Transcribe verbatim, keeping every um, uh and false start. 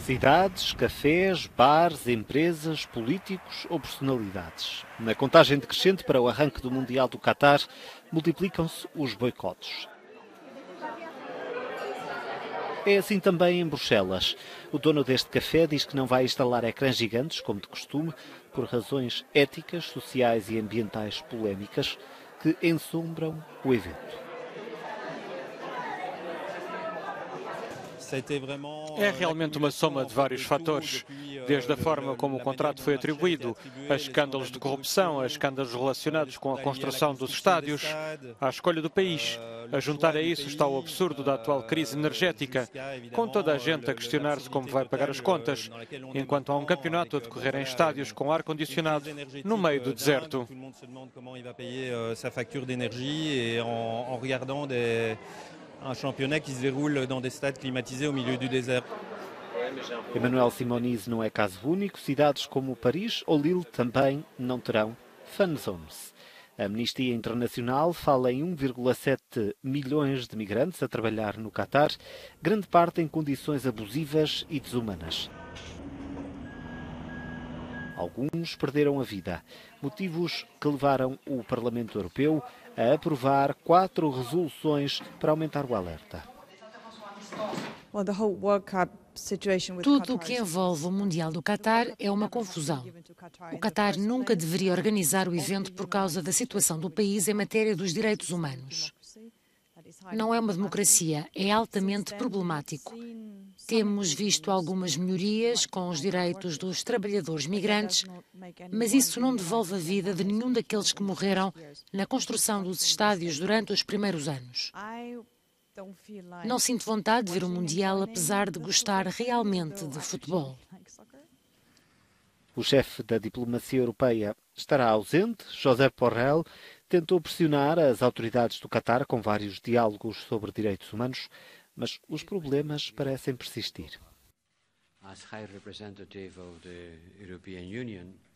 Cidades, cafés, bares, empresas, políticos ou personalidades. Na contagem decrescente para o arranque do Mundial do Qatar, multiplicam-se os boicotes. É assim também em Bruxelas. O dono deste café diz que não vai instalar ecrãs gigantes, como de costume, por razões éticas, sociais e ambientais polémicas que ensombram o evento. É realmente uma soma de vários fatores, desde a forma como o contrato foi atribuído, a escândalos de corrupção, a escândalos relacionados com a construção dos estádios, à escolha do país. A juntar a isso está o absurdo da atual crise energética, com toda a gente a questionar-se como vai pagar as contas, enquanto há um campeonato a decorrer em estádios com ar-condicionado no meio do deserto. Un championnat qui se déroule dans des stades climatisés au milieu du désert. Emmanuel Simoniz não é caso único. Cidades como Paris ou Lille também não terão fan zones. A Amnistia Internacional fala em um vírgula sete milhões de migrantes a trabalhar no Qatar, grande parte em condições abusivas e desumanas. Alguns perderam a vida, motivos que levaram o Parlamento Europeu a aprovar quatro resoluções para aumentar o alerta. Tudo o que envolve o Mundial do Qatar é uma confusão. O Qatar nunca deveria organizar o evento por causa da situação do país em matéria dos direitos humanos. Não é uma democracia, é altamente problemático. Temos visto algumas melhorias com os direitos dos trabalhadores migrantes, mas isso não devolve a vida de nenhum daqueles que morreram na construção dos estádios durante os primeiros anos. Não sinto vontade de ver o Mundial, apesar de gostar realmente de futebol. O chefe da diplomacia europeia estará ausente. Josep Borrell tentou pressionar as autoridades do Qatar com vários diálogos sobre direitos humanos, mas os problemas parecem persistir. As High Representative of the European Union,